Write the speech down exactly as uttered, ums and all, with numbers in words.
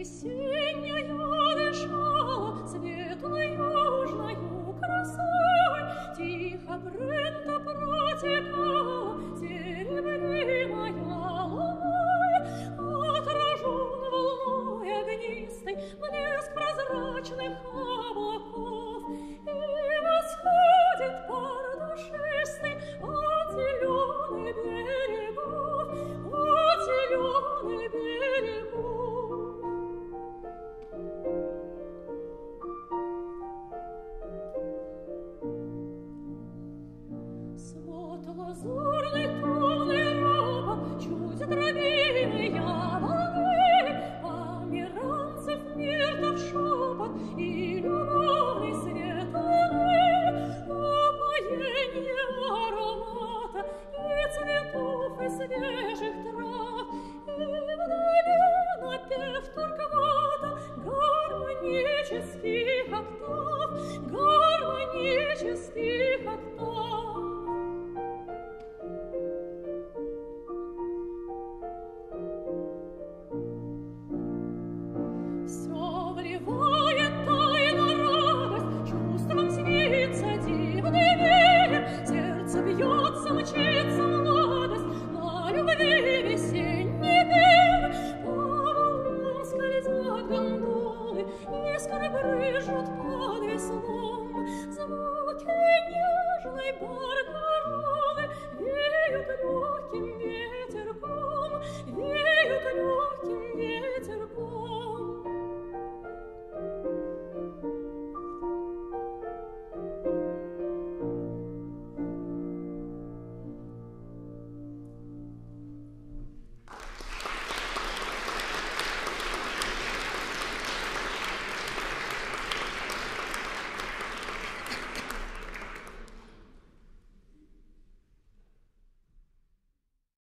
Весенняя дышала светлой южною красой, тихо бренда протекала серебримая луной. Отражен волной огнистой блеск прозрачных облаков, и восходит пар душистый от зеленых берегов, от зеленых берегов. Свод лазурный, томный ропот, чуть дробиные волны, померанцев миртов шепот и любовный свет луны, упоение аромата и цветов, и свежих трав, и вдали напев Турквата гармонических октав, гармонических октав. Все вливает тайна радость, чувством снится дивный мир, сердце бьется, мчится младость, на любви весенний пир. По волнам скользят гондолы, искры брызжут под веслом, звуки нежной баркаролы